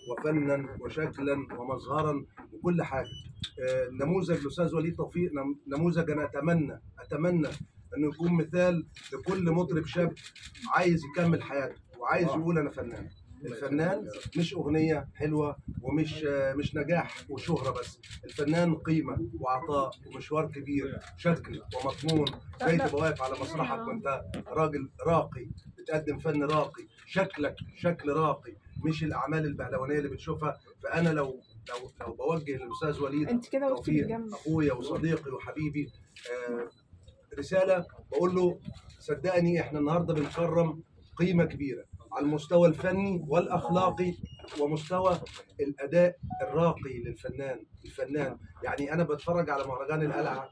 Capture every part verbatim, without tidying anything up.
وفنا وشكلا ومظهرا وكل حاجه. نموذج الاستاذ وليد توفيق نموذج انا اتمنى اتمنى انه يكون مثال لكل مطرب شاب عايز يكمل حياته وعايز يقول انا فنان. الفنان مش اغنيه حلوه ومش مش نجاح وشهره بس، الفنان قيمه وعطاء ومشوار كبير، شكل ومضمون. زي تبقى واقف على مسرحك وانت راجل راقي بتقدم فن راقي، شكلك شكل راقي، مش الاعمال البهلوانيه اللي بتشوفها. فانا لو لو لو بوجه للاستاذ وليد توفيق اخويا وصديقي وحبيبي آه رساله، بقول له صدقني احنا النهارده بنكرم قيمه كبيره على المستوى الفني والاخلاقي ومستوى الاداء الراقي للفنان. الفنان يعني انا بتفرج على مهرجان القلعه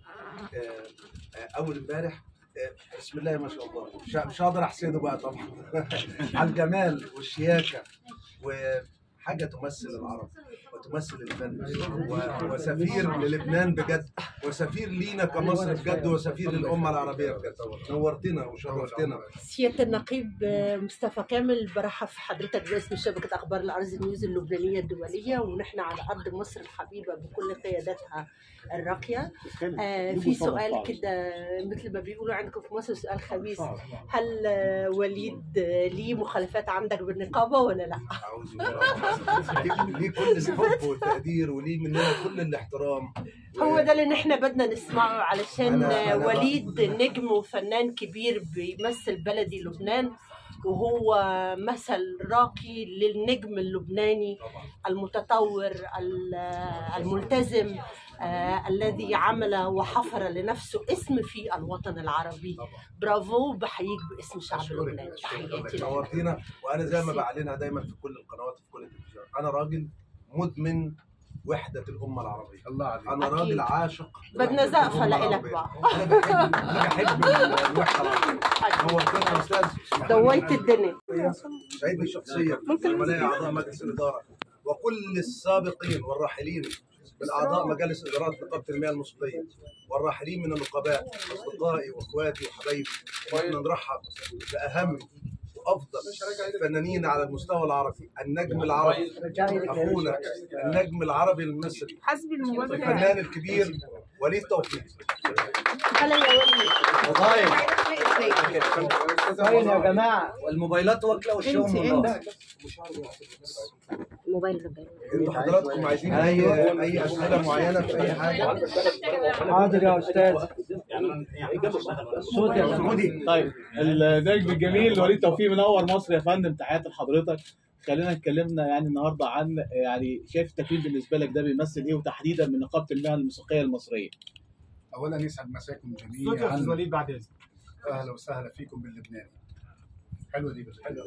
اول امبارح، بسم الله ما شاء الله، مش هقدر احسده بقى طبعا على الجمال والشياكه، وحاجه تمثل العرب وتمثل الفن، وسفير للبنان بجد، وسفير لينا كمصر بجد، وسفير للامه العربيه بجد. نورتنا وشرفتنا. سياده النقيب مصطفى كامل، برحب في حضرتك باسم شبكه اخبار الارز نيوز اللبنانيه الدوليه، ونحن على ارض مصر الحبيبه بكل قياداتها الراقيه. آه في سؤال كده مثل ما بيقولوا عندكم في مصر سؤال خبيث، هل وليد ليه مخالفات عندك بالنقابه ولا لا؟ ليه كل الحب والتقدير وليه مننا كل الاحترام. هو ده اللي نحن بدنا نسمعه علشان أنا أنا وليد نجم وفنان كبير بيمثل بلدي لبنان، وهو مثل راقي للنجم اللبناني المتطور الملتزم آه الذي عمل وحفر لنفسه اسم في الوطن العربي. برافو، بحييك باسم الشعب اللبناني. تحياتي لك. نورتينا. وانا زي ما بعلنها دايما في كل القنوات في كل التلفزيون، انا راجل مدمن وحدة الأمة العربية. الله عليك. أنا راجل عاشق. بدنا زقفة لإلك بقى. أنا بحب أنا بحب الوحدة العربية. نورتنا يا أستاذ. دويت الدنيا. سعيدني شخصيا زملاء أعضاء مجلس الإدارة وكل السابقين والراحلين من أعضاء مجالس إدارات نقابة المياه الموسيقية والراحلين من النقباء، أصدقائي وإخواتي وحبايبي. وإحنا نرحب بأهم وافضل فنانين على المستوى العربي، النجم العربي اخونا النجم العربي المصري الفنان الكبير وليد توفيق. هلا يا وليد. طيب يا جماعه الموبايلات واكله وشهم والله. موبايل انتوا حضراتكم عايزين اي اي اسئله معينه في اي حاجه؟ حاضر يا استاذ. الصوت يا سعودي. طيب النجم الجميل وليد توفيق منور مصر يا فندم، تحياتي لحضرتك. خلينا اتكلمنا يعني النهارده عن يعني شايف التكريم بالنسبه لك ده بيمثل ايه، وتحديدا من نقابه المهن الموسيقيه المصريه. اولا يسعد مساكم جميعا. صوت وليد بعد اذنك. اهلا وسهلا فيكم باللبناني. حلوه دي بالحلوه.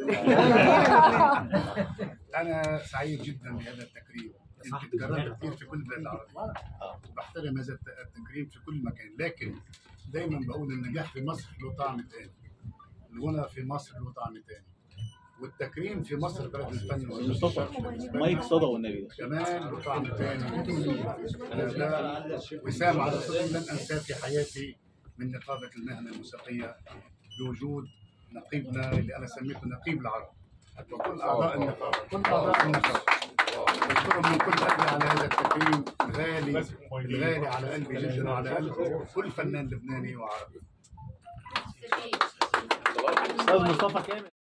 انا سعيد جدا بهذا التكريم، يمكن تكررت كثير في كل البلاد العربيه وبحترم هذا التكريم في كل مكان، لكن دائما بقول النجاح في مصر له طعم ثاني، الغنى في مصر له طعم ثاني، والتكريم في مصر بلد الفن والموسيقى. مايك صدى والنبي كمان له طعم ثاني. انا وسام على صدق لن انساه في حياتي من نقابه المهنه الموسيقيه بوجود نقيبنا اللي انا سميته نقيب العرب، وكل اعضاء النقابه كل اعضاء النقابه بشكرهم من كل قلبي على هذا التكريم الغالي الغالي على قلبي جدا وعلى قلب كل فنان لبناني وعربي. استاذ مصطفى كامل.